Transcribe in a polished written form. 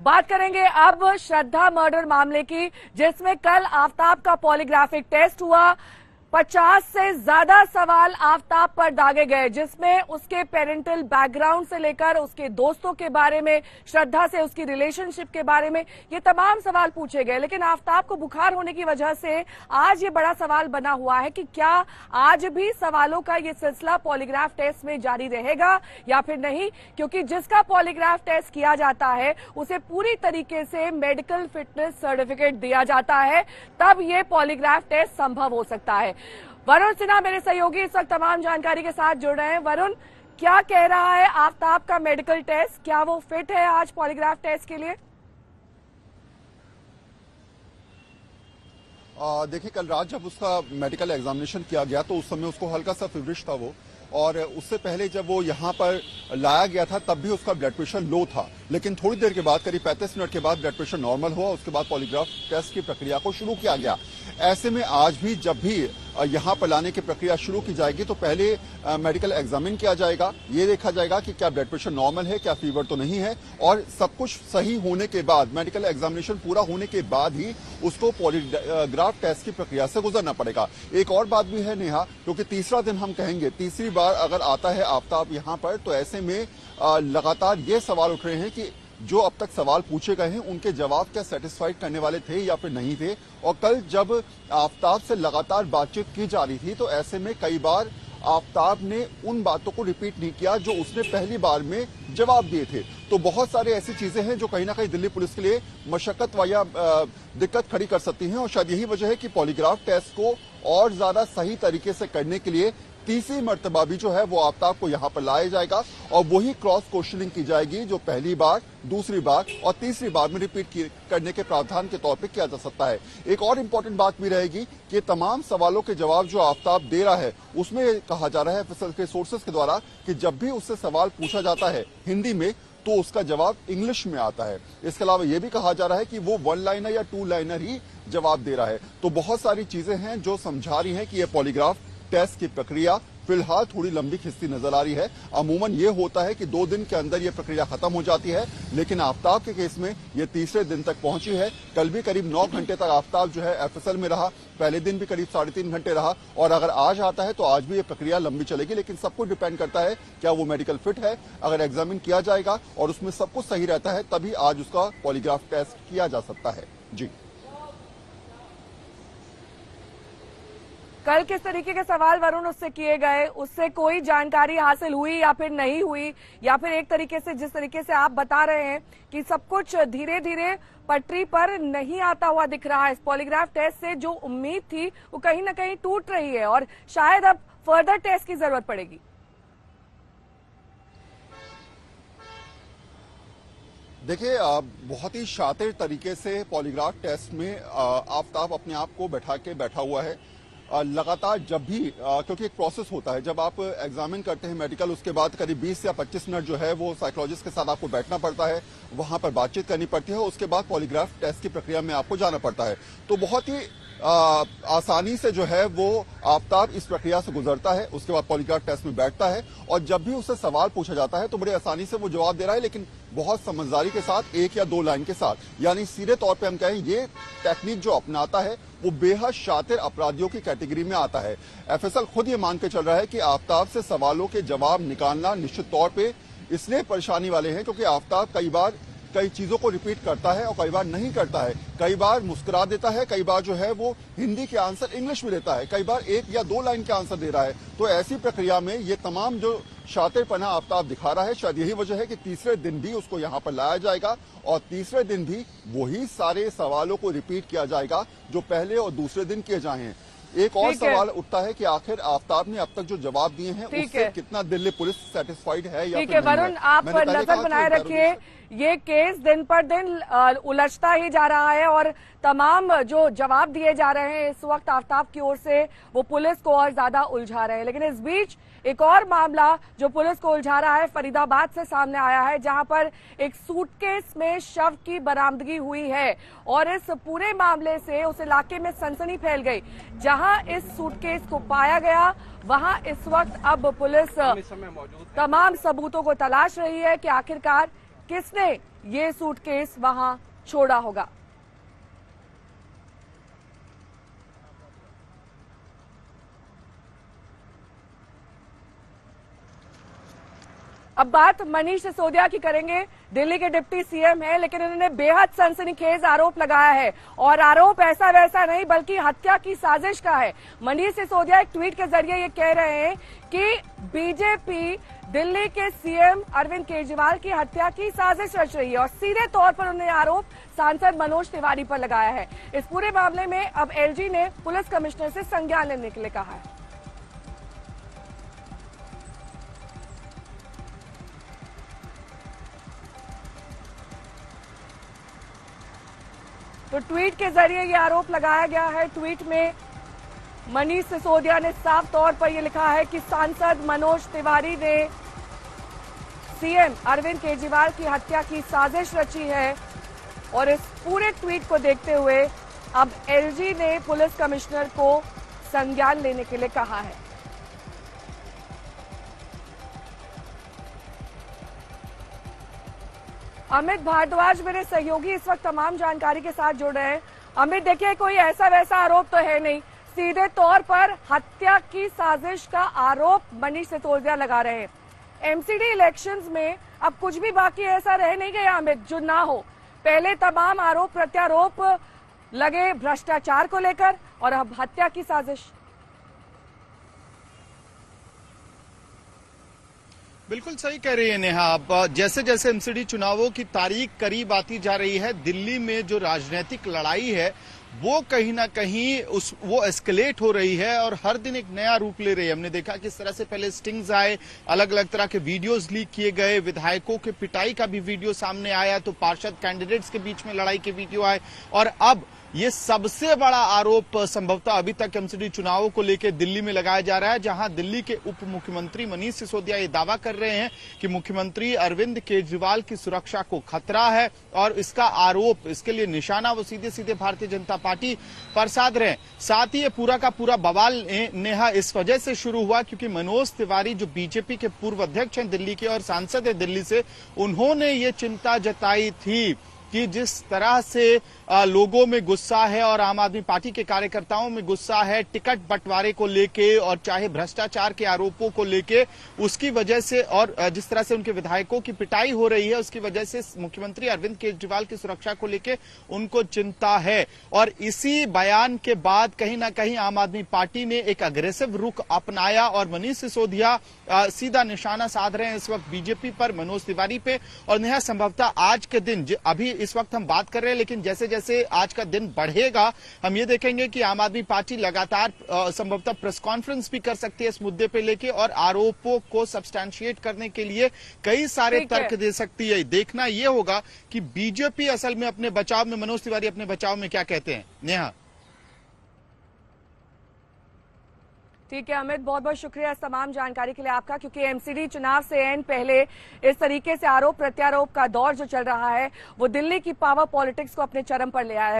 बात करेंगे अब श्रद्धा मर्डर मामले की, जिसमें कल आफताब का पॉलीग्राफिक टेस्ट हुआ। 50 से ज्यादा सवाल आफताब पर दागे गए, जिसमें उसके पेरेंटल बैकग्राउंड से लेकर उसके दोस्तों के बारे में, श्रद्धा से उसकी रिलेशनशिप के बारे में, ये तमाम सवाल पूछे गए। लेकिन आफताब को बुखार होने की वजह से आज ये बड़ा सवाल बना हुआ है कि क्या आज भी सवालों का ये सिलसिला पॉलीग्राफ टेस्ट में जारी रहेगा या फिर नहीं, क्योंकि जिसका पॉलीग्राफ टेस्ट किया जाता है उसे पूरी तरीके से मेडिकल फिटनेस सर्टिफिकेट दिया जाता है, तब ये पॉलीग्राफ टेस्ट संभव हो सकता है। वरुण सिन्हा मेरे सहयोगी इस वक्त तमाम जानकारी के साथ जुड़ रहे हैं। वरुण, क्या कह रहा है आफताब का मेडिकल टेस्ट? क्या वो फिट है आज पॉलीग्राफ टेस्ट के लिए? देखिए, कल रात जब उसका मेडिकल एग्जामिनेशन किया गया तो उस समय उसको हल्का सा फीवरिश था वो, और उससे पहले जब वो यहाँ पर लाया गया था तब भी उसका ब्लड प्रेशर लो था। लेकिन थोड़ी देर के बाद, करीब 35 मिनट के बाद ब्लड प्रेशर नॉर्मल हुआ। उसके बाद पॉलीग्राफ टेस्ट की प्रक्रिया को शुरू किया गया। ऐसे में आज भी जब भी यहाँ पर लाने की प्रक्रिया शुरू की जाएगी तो पहले मेडिकल एग्जामिन किया जाएगा। ये देखा जाएगा कि क्या ब्लड प्रेशर नॉर्मल है, क्या फीवर तो नहीं है, और सब कुछ सही होने के बाद, मेडिकल एग्जामिनेशन पूरा होने के बाद ही उसको पॉलीग्राफ टेस्ट की प्रक्रिया से गुजरना पड़ेगा। एक और बात भी है नेहा, क्योंकि तीसरा दिन हम कहेंगे, तीसरी बार अगर आता है आफताब यहाँ पर, तो ऐसे में लगातार ये सवाल उठ रहे हैं कि जो अब तक सवाल पूछे गए हैं उनके जवाब क्या सेटिस्फाइड करने वाले थे या फिर नहीं थे। और कल जब आफताब से लगातार बातचीत की जा रही थी तो ऐसे में कई बार आफताब ने उन बातों को रिपीट नहीं किया जो उसने पहली बार में जवाब दिए थे। तो बहुत सारी ऐसी चीजें हैं जो कहीं ना कहीं दिल्ली पुलिस के लिए मशक्कत या दिक्कत खड़ी कर सकती हैं, और शायद यही वजह है कि पॉलीग्राफ टेस्ट को और ज्यादा सही तरीके से करने के लिए तीसरी मर्तबा भी जो है वो आफताब को यहाँ पर लाया जाएगा और वही क्रॉस क्वेश्चनिंग की जाएगी जो पहली बार, दूसरी बार और तीसरी बार में रिपीट करने के प्रावधान के तौर पे किया जा सकता है। एक और इम्पोर्टेंट बात भी रहेगी कि तमाम सवालों के जवाब जो आफताब दे रहा है उसमें कहा जा रहा है एफएसएल के सोर्सेज के द्वारा कि जब भी उससे सवाल पूछा जाता है हिंदी में तो उसका जवाब इंग्लिश में आता है। इसके अलावा यह भी कहा जा रहा है कि वो 1 लाइनर या 2 लाइनर ही जवाब दे रहा है। तो बहुत सारी चीजें हैं जो समझा रही हैं कि यह पॉलीग्राफ टेस्ट की प्रक्रिया फिलहाल थोड़ी लंबी खिंचती नजर आ रही है। अमूमन ये होता है कि 2 दिन के अंदर ये प्रक्रिया खत्म हो जाती है, लेकिन आफताब के केस में ये तीसरे दिन तक पहुंची है। कल भी करीब 9 घंटे तक आफताब जो है एफएसएल में रहा, पहले दिन भी करीब 3.5 घंटे रहा, और अगर आज आता है तो आज भी ये प्रक्रिया लंबी चलेगी। लेकिन सब कुछ डिपेंड करता है क्या वो मेडिकल फिट है। अगर एग्जामिन किया जाएगा और उसमें सब कुछ सही रहता है तभी आज उसका पॉलीग्राफ टेस्ट किया जा सकता है। जी, कल किस तरीके के सवाल वरुण उससे किए गए, उससे कोई जानकारी हासिल हुई या फिर नहीं हुई, या फिर एक तरीके से जिस तरीके से आप बता रहे हैं कि सब कुछ धीरे धीरे पटरी पर नहीं आता हुआ दिख रहा है, इस पॉलीग्राफ टेस्ट से जो उम्मीद थी वो कहीं ना कहीं टूट रही है और शायद अब फर्दर टेस्ट की जरूरत पड़ेगी? देखिए, बहुत ही शातिर तरीके से पॉलीग्राफ टेस्ट में आफताब अपने आप को बैठा हुआ है। लगातार जब भी, क्योंकि एक प्रोसेस होता है, जब आप एग्जामिन करते हैं मेडिकल, उसके बाद करीब 20 या 25 मिनट जो है वो साइकोलॉजिस्ट के साथ आपको बैठना पड़ता है, वहां पर बातचीत करनी पड़ती है, उसके बाद पॉलीग्राफ टेस्ट की प्रक्रिया में आपको जाना पड़ता है। तो बहुत ही आसानी से जो है वो आफताब इस प्रक्रिया से गुजरता है, उसके बाद पॉलीग्राफ टेस्ट में बैठता है और जब भी उससे सवाल पूछा जाता है तो बड़ी आसानी से वो जवाब दे रहा है, लेकिन बहुत समझदारी के साथ, 1 या 2 लाइन के साथ। यानी सीधे तौर पे हम कहें ये टेक्निक जो अपनाता है वो बेहद शातिर अपराधियों की कैटेगरी में आता है। एफएसएल खुद ये मान के चल रहा है कि आफताब से सवालों के जवाब निकालना निश्चित तौर पे इसलिए परेशानी वाले हैं क्योंकि आफताब कई बार कई चीजों को रिपीट करता है और कई बार नहीं करता है। कई बार मुस्कुरा देता है, कई बार जो है वो हिंदी के आंसर इंग्लिश में देता है, कई बार 1 या 2 लाइन के आंसर दे रहा है। तो ऐसी प्रक्रिया में ये तमाम जो शातिरपना आफताब दिखा रहा है, शायद यही वजह है कि तीसरे दिन भी उसको यहाँ पर लाया जाएगा और तीसरे दिन भी वही सारे सवालों को रिपीट किया जाएगा जो पहले और दूसरे दिन किए जाए हैं। एक और सवाल उठता है कि आखिर आफताब ने अब तक जो जवाब दिए हैं उससे कितना दिल्ली पुलिस सेटिस्फाइड है या ठीक है वरुण, आप नजर बनाए रखिए, ये केस दिन पर दिन उलझता ही जा रहा है और तमाम जो जवाब दिए जा रहे हैं इस वक्त आफताब की ओर से वो पुलिस को और ज्यादा उलझा रहे हैं। लेकिन इस बीच एक और मामला जो पुलिस को उलझा रहा है फरीदाबाद से सामने आया है, जहां पर एक सूटकेस में शव की बरामदगी हुई है और इस पूरे मामले से उस इलाके में सनसनी फैल गई। जहां इस सूटकेस को पाया गया वहां इस वक्त अब पुलिस तमाम सबूतों को तलाश रही है कि आखिरकार किसने ये सूटकेस वहां छोड़ा होगा। अब बात मनीष सिसोदिया की करेंगे। दिल्ली के डिप्टी सीएम हैं, लेकिन इन्होंने बेहद सनसनीखेज आरोप लगाया है और आरोप ऐसा वैसा नहीं बल्कि हत्या की साजिश का है। मनीष सिसोदिया एक ट्वीट के जरिए ये कह रहे हैं कि बीजेपी दिल्ली के सीएम अरविंद केजरीवाल की हत्या की साजिश रच रही है और सीधे तौर पर उन्होंने आरोप सांसद मनोज तिवारी पर लगाया है। इस पूरे मामले में अब एलजी ने पुलिस कमिश्नर से संज्ञान लेने के लिए कहा है। तो ट्वीट के जरिए ये आरोप लगाया गया है। ट्वीट में मनीष सिसोदिया ने साफ तौर पर यह लिखा है कि सांसद मनोज तिवारी ने सीएम अरविंद केजरीवाल की हत्या की साजिश रची है और इस पूरे ट्वीट को देखते हुए अब एलजी ने पुलिस कमिश्नर को संज्ञान लेने के लिए कहा है। अमित भारद्वाज मेरे सहयोगी इस वक्त तमाम जानकारी के साथ जुड़ रहे हैं। अमित, देखिए, कोई ऐसा वैसा आरोप तो है नहीं, सीधे तौर पर हत्या की साजिश का आरोप मनीष सिसोदिया लगा रहे हैं। एमसीडी इलेक्शंस में अब कुछ भी बाकी ऐसा रह नहीं गया अमित जो ना हो। पहले तमाम आरोप प्रत्यारोप लगे भ्रष्टाचार को लेकर और अब हत्या की साजिश। बिल्कुल सही कह रही है नेहा। अब जैसे जैसे एमसीडी चुनावों की तारीख करीब आती जा रही है, दिल्ली में जो राजनीतिक लड़ाई है वो कहीं ना कहीं वो एस्केलेट हो रही है और हर दिन एक नया रूप ले रही है। हमने देखा किस तरह से पहले स्टिंग्स आए, अलग अलग तरह के वीडियोस लीक किए गए, विधायकों के पिटाई का भी वीडियो सामने आया, तो पार्षद कैंडिडेट्स के बीच में लड़ाई के वीडियो आए और अब ये सबसे बड़ा आरोप संभवतः अभी तक एमसीडी चुनावों को लेकर दिल्ली में लगाया जा रहा है, जहां दिल्ली के उप मुख्यमंत्री मनीष सिसोदिया ये दावा कर रहे हैं कि मुख्यमंत्री अरविंद केजरीवाल की सुरक्षा को खतरा है और इसका आरोप, इसके लिए निशाना वो सीधे सीधे भारतीय जनता पार्टी पर साध रहे हैं। साथ ही ये पूरा का पूरा बवाल नेहा इस वजह से शुरू हुआ क्योंकि मनोज तिवारी जो बीजेपी के पूर्व अध्यक्ष हैं दिल्ली के और सांसद है दिल्ली से, उन्होंने ये चिंता जताई थी कि जिस तरह से लोगों में गुस्सा है और आम आदमी पार्टी के कार्यकर्ताओं में गुस्सा है टिकट बंटवारे को लेके और चाहे भ्रष्टाचार के आरोपों को लेके, उसकी वजह से और जिस तरह से उनके विधायकों की पिटाई हो रही है उसकी वजह से मुख्यमंत्री अरविंद केजरीवाल की सुरक्षा को लेके उनको चिंता है। और इसी बयान के बाद कहीं ना कहीं आम आदमी पार्टी ने एक अग्रेसिव रुख अपनाया और मनीष सिसोदिया सीधा निशाना साध रहे हैं इस वक्त बीजेपी पर, मनोज तिवारी पे। और नेहा संभवतः आज के दिन, अभी इस वक्त हम बात कर रहे हैं, लेकिन जैसे जैसे आज का दिन बढ़ेगा हम ये देखेंगे कि आम आदमी पार्टी लगातार संभवतः प्रेस कॉन्फ्रेंस भी कर सकती है इस मुद्दे पे लेके और आरोपों को सब्सटैंशिएट करने के लिए कई सारे तर्क दे सकती है। देखना यह होगा कि बीजेपी असल में अपने बचाव में, मनोज तिवारी अपने बचाव में क्या कहते हैं। नेहा, ठीक है अमित, बहुत बहुत शुक्रिया इस तमाम जानकारी के लिए आपका, क्योंकि एमसीडी चुनाव से एन पहले इस तरीके से आरोप प्रत्यारोप का दौर जो चल रहा है वो दिल्ली की पावर पॉलिटिक्स को अपने चरम पर ले आया है।